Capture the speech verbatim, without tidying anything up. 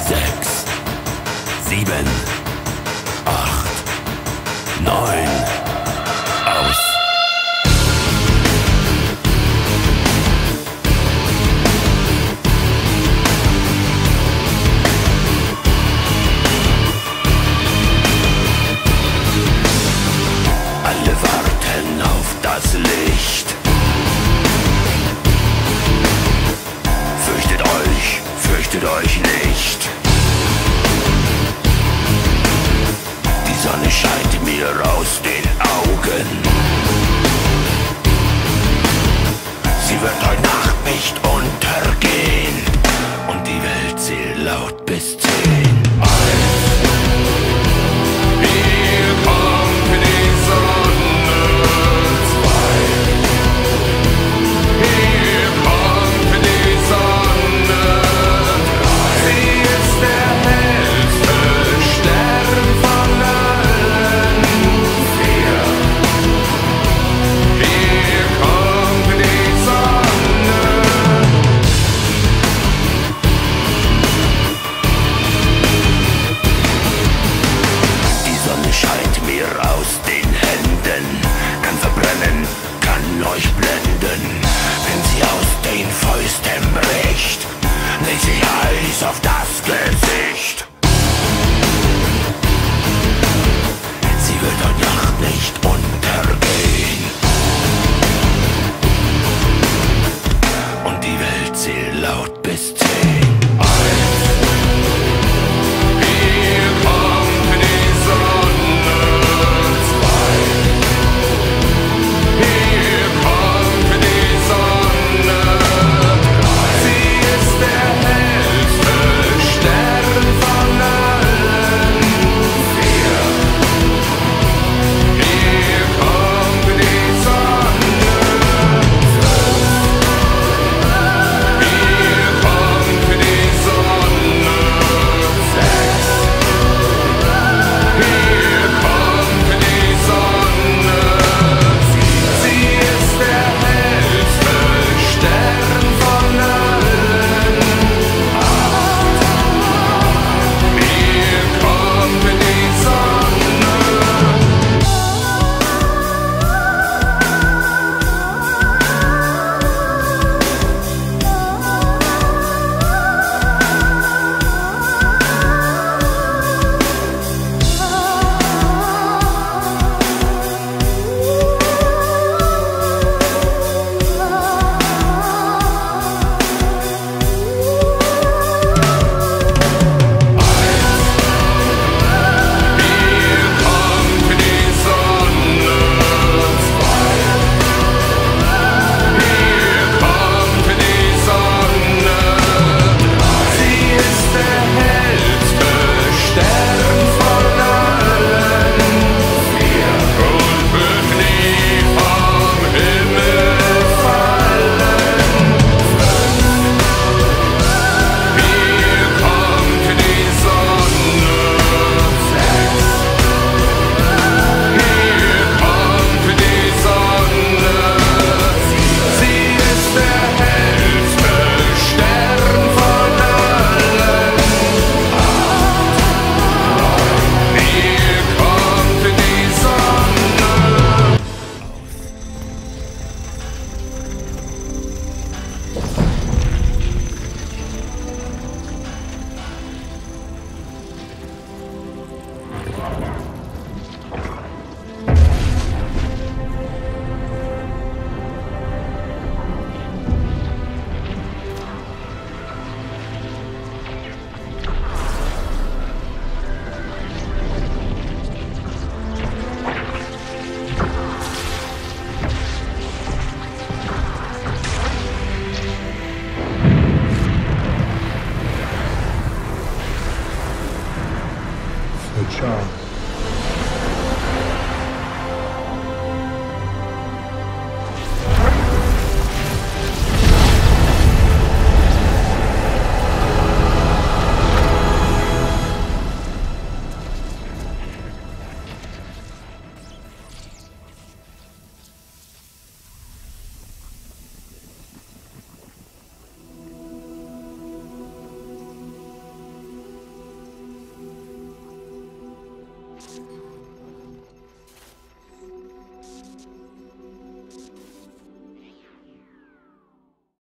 sechs, sieben, acht, neun, aus. Alle warten auf das Licht. Fürchtet euch, fürchtet euch nicht. Die Sonne scheint mir aus den Augen. Sie wird heute Nacht nicht untergehen. Und die Welt zählt laut bis zehn. Scheint mir aus den Händen, kann verbrennen, kann euch blenden. Wenn sie aus den Fäusten bricht, legt sie Eis auf das Gesicht. Sie wird heute Nacht nicht untergehen. Und die Welt zählt laut bis zehn. Good job.